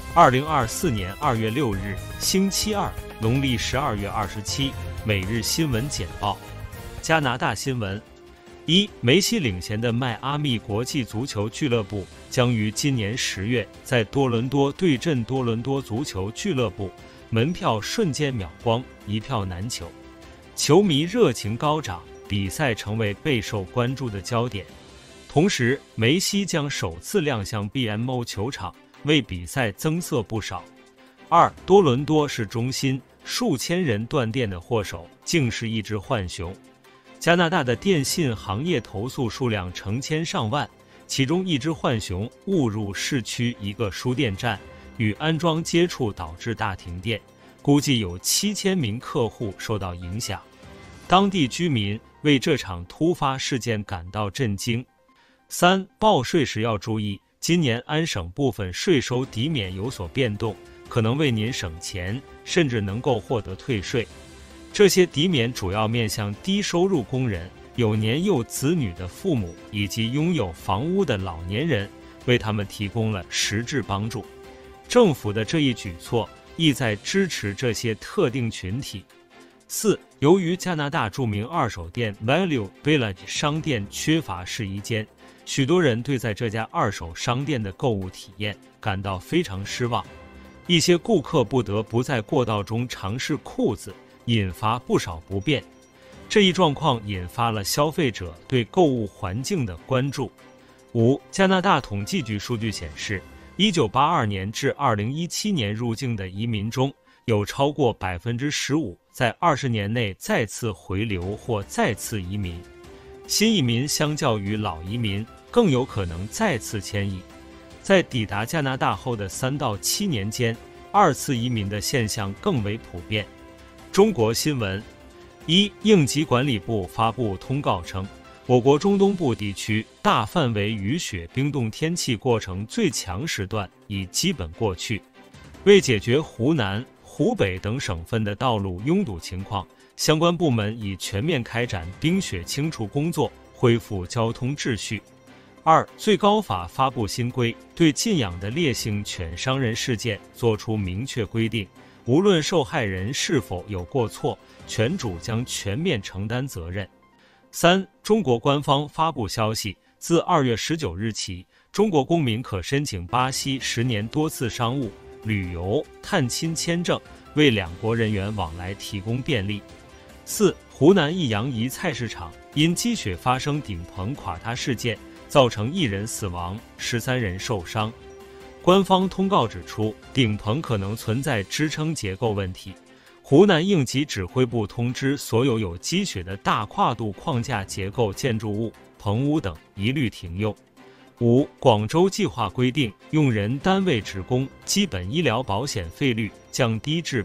2024年2月6日，星期二，农历12月27。每日新闻简报。加拿大新闻：梅西领衔的迈阿密国际足球俱乐部将于今年10月在多伦多对阵多伦多足球俱乐部，门票瞬间秒光，一票难求，球迷热情高涨，比赛成为备受关注的焦点。同时，梅西将首次亮相 BMO 球场，为比赛增色不少。多伦多市中心数千人断电的祸首竟是一只浣熊。加拿大的电信行业投诉数量成千上万，其中一只浣熊误入市区一个输电站，与安装接触导致大停电，估计有7000名客户受到影响。当地居民为这场突发事件感到震惊。报税时要注意，今年安省部分税收抵免有所变动，可能为您省钱，甚至能够获得退税。这些抵免主要面向低收入工人、有年幼子女的父母以及拥有房屋的老年人，为他们提供了实质帮助。政府的这一举措意在支持这些特定群体。由于加拿大著名二手店 Value Village 商店缺乏试衣间，许多人对在这家二手商店的购物体验感到非常失望。一些顾客不得不在过道中尝试裤子，引发不少不便。这一状况引发了消费者对购物环境的关注。加拿大统计局数据显示，1982年至2017年入境的移民中，有超过15%在20年内再次回流或再次移民。新移民相较于老移民更有可能再次迁移。在抵达加拿大后的3到7年间，二次移民的现象更为普遍。中国新闻：应急管理部发布通告称，我国中东部地区大范围雨雪冰冻天气过程最强时段已基本过去。为解决湖南、湖北等省份的道路拥堵情况，相关部门已全面开展冰雪清除工作，恢复交通秩序。最高法发布新规，对禁养的烈性犬伤人事件作出明确规定，无论受害人是否有过错，犬主将全面承担责任。中国官方发布消息，自2月19日起，中国公民可申请巴西10年多次商务、旅游、探亲签证，为两国人员往来提供便利。湖南益阳一菜市场因积雪发生顶棚垮塌事件，造成1人死亡，13人受伤。官方通告指出，顶棚可能存在支撑结构问题。湖南应急指挥部通知所有有积雪的大跨度框架结构建筑物、棚屋等一律停用。广州计划规定，用人单位职工基本医疗保险费率降低至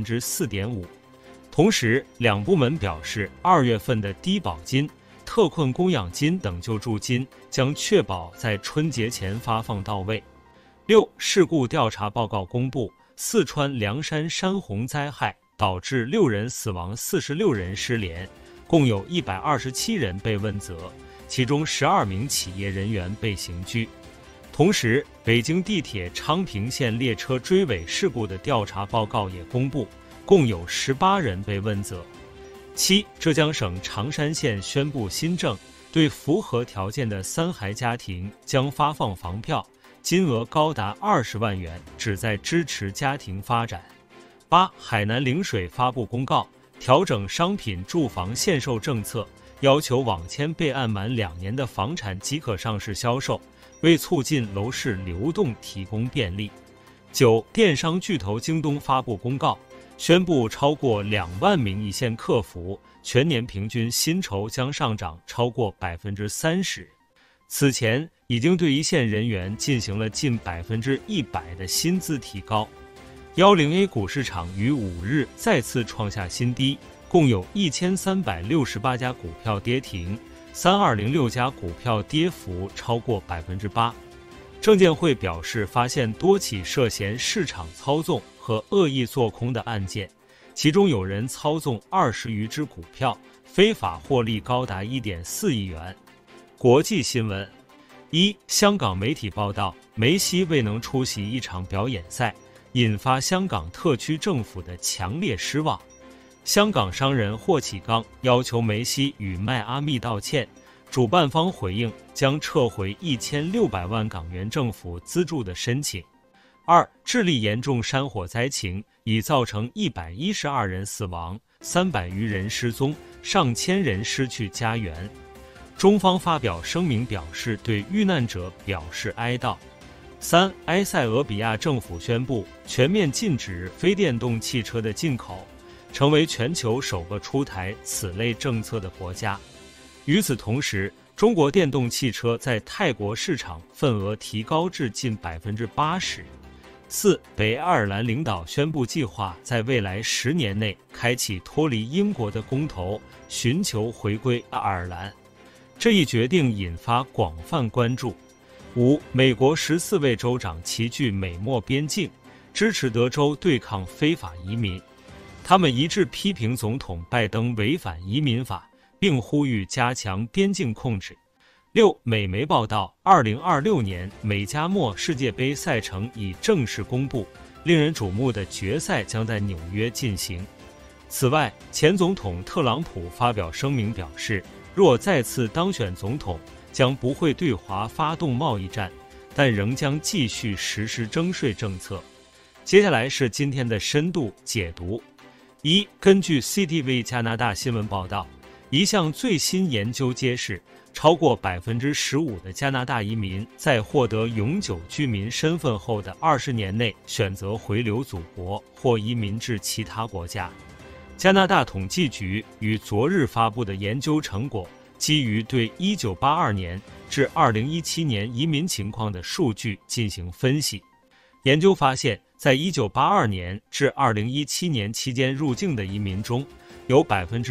4.5%。同时，两部门表示，2月份的低保金、特困供养金等救助金将确保在春节前发放到位。事故调查报告公布，四川凉山山洪灾害导致6人死亡，46人失联，共有127人被问责，其中12名企业人员被刑拘。同时，北京地铁昌平线列车追尾事故的调查报告也公布，共有18人被问责。浙江省常山县宣布新政，对符合条件的3孩家庭将发放房票，金额高达20万元，旨在支持家庭发展。海南陵水发布公告，调整商品住房限售政策，要求网签备案满2年的房产即可上市销售，为促进楼市流动提供便利。电商巨头京东发布公告，宣布超过2万名一线客服全年平均薪酬将上涨超过 30%。此前已经对一线人员进行了近100%的薪资提高。10A 股市场于5日再次创下新低，共有1368家股票跌停，3206家股票跌幅超过 8%。证监会表示，发现多起涉嫌市场操纵和恶意做空的案件，其中有人操纵20余只股票，非法获利高达1.4亿元。国际新闻： 一、香港媒体报道，梅西未能出席一场表演赛，引发香港特区政府的强烈失望。香港商人霍启刚要求梅西与迈阿密道歉，主办方回应将撤回1600万港元政府资助的申请。二、智利严重山火灾情已造成112人死亡，300余人失踪，上千人失去家园。中方发表声明表示对遇难者表示哀悼。三、埃塞俄比亚政府宣布全面禁止非电动汽车的进口，成为全球首个出台此类政策的国家。与此同时，中国电动汽车在泰国市场份额提高至近80%。四、北爱尔兰领导宣布计划在未来10年内开启脱离英国的公投，寻求回归爱尔兰。这一决定引发广泛关注。五、美国14位州长齐聚美墨边境，支持德州对抗非法移民。他们一致批评总统拜登违反移民法，并呼吁加强边境控制。六、美媒报道，2026年美加墨世界杯赛程已正式公布，令人瞩目的决赛将在纽约进行。此外，前总统特朗普发表声明表示，若再次当选总统，将不会对华发动贸易战，但仍将继续实施征税政策。接下来是今天的深度解读。一、根据 CTV 加拿大新闻报道，一项最新研究揭示，超过15%的加拿大移民在获得永久居民身份后的20年内选择回流祖国或移民至其他国家。加拿大统计局于昨日发布的研究成果，基于对1982年至2017年移民情况的数据进行分析。研究发现，在1982年至2017年期间入境的移民中，有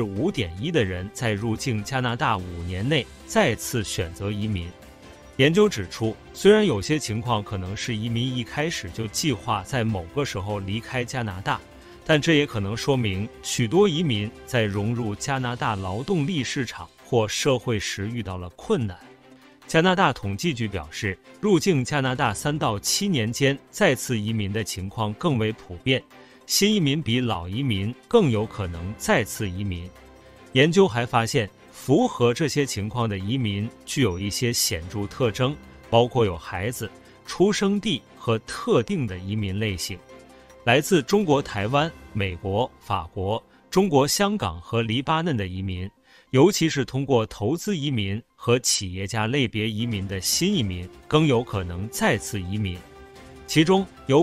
5.1%的人在入境加拿大5年内再次选择移民。研究指出，虽然有些情况可能是移民一开始就计划在某个时候离开加拿大，但这也可能说明许多移民在融入加拿大劳动力市场或社会时遇到了困难。加拿大统计局表示，入境加拿大3到7年间再次移民的情况更为普遍，新移民比老移民更有可能再次移民。研究还发现，符合这些情况的移民具有一些显著特征，包括有孩子、出生地和特定的移民类型。来自中国台湾、美国、法国、中国香港和黎巴嫩的移民，尤其是通过投资移民和企业家类别移民的新移民，更有可能再次移民。其中有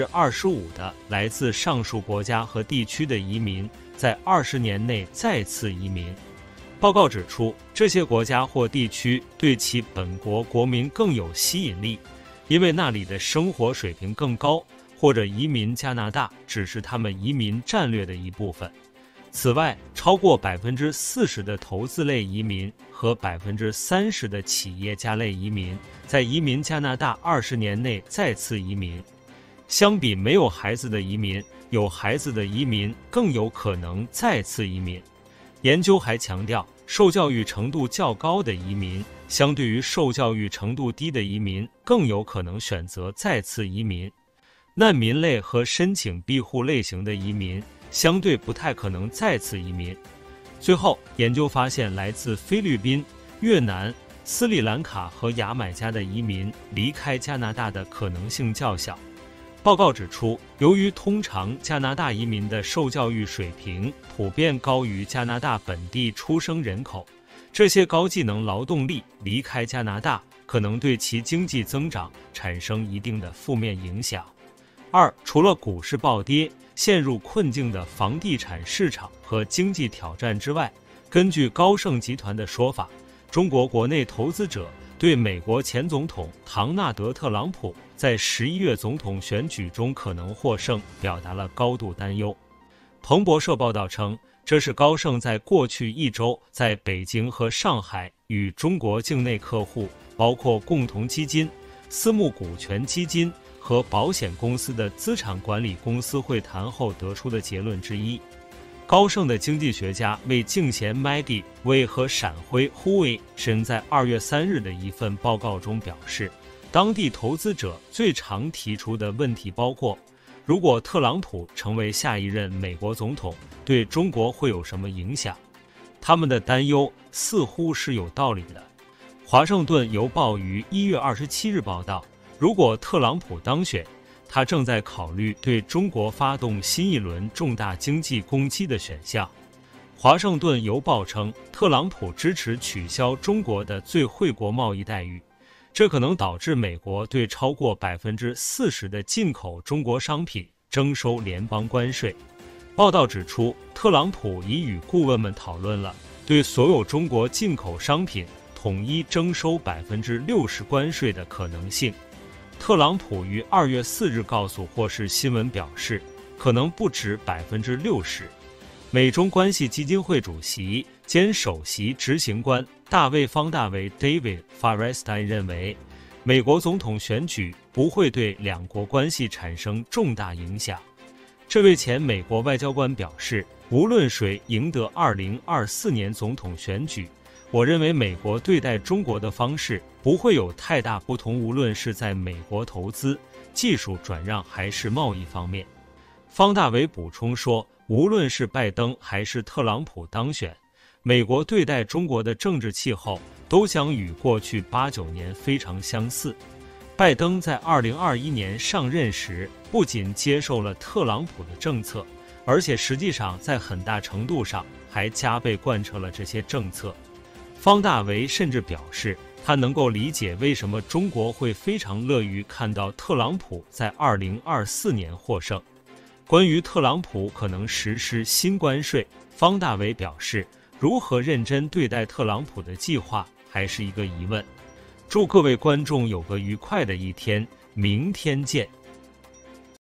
25%的来自上述国家和地区的移民在20年内再次移民。报告指出，这些国家或地区对其本国国民更有吸引力，因为那里的生活水平更高，或者移民加拿大只是他们移民战略的一部分。此外，超过40%的投资类移民和30%的企业家类移民在移民加拿大20年内再次移民。相比没有孩子的移民，有孩子的移民更有可能再次移民。研究还强调，受教育程度较高的移民，相对于受教育程度低的移民，更有可能选择再次移民。难民类和申请庇护类型的移民相对不太可能再次移民。最后，研究发现，来自菲律宾、越南、斯里兰卡和牙买加的移民离开加拿大的可能性较小。报告指出，由于通常加拿大移民的受教育水平普遍高于加拿大本地出生人口，这些高技能劳动力离开加拿大可能对其经济增长产生一定的负面影响。二、除了股市暴跌、陷入困境的房地产市场和经济挑战之外，根据高盛集团的说法，中国国内投资者对美国前总统唐纳德·特朗普在11月总统选举中可能获胜表达了高度担忧。彭博社报道称，这是高盛在过去1周在北京和上海与中国境内客户，包括共同基金、私募股权基金和保险公司的资产管理公司会谈后得出的结论之一。 高盛的经济学家为敬贤 Maggie 魏和闪辉 Hui 身在2月3日的一份报告中表示，当地投资者最常提出的问题包括，如果特朗普成为下一任美国总统，对中国会有什么影响？他们的担忧似乎是有道理的。华盛顿邮报于1月27日报道，如果特朗普当选，他正在考虑对中国发动新一轮重大经济攻击的选项。华盛顿邮报称，特朗普支持取消中国的最惠国贸易待遇，这可能导致美国对超过40%的进口中国商品征收联邦关税。报道指出，特朗普已与顾问们讨论了对所有中国进口商品统一征收60%关税的可能性。特朗普于2月4日告诉霍士新闻表示，可能不止60%。美中关系基金会主席兼首席执行官大卫·方大维 David Fairstein 认为，美国总统选举不会对两国关系产生重大影响。这位前美国外交官表示，无论谁赢得2024年总统选举，我认为美国对待中国的方式不会有太大不同，无论是在美国投资、技术转让还是贸易方面。方大维补充说，无论是拜登还是特朗普当选，美国对待中国的政治气候都将与过去8、9年非常相似。拜登在2021年上任时，不仅接受了特朗普的政策，而且实际上在很大程度上还加倍贯彻了这些政策。方大维甚至表示，他能够理解为什么中国会非常乐于看到特朗普在2024年获胜。关于特朗普可能实施新关税，方大维表示，如何认真对待特朗普的计划还是一个疑问。祝各位观众有个愉快的一天，明天见。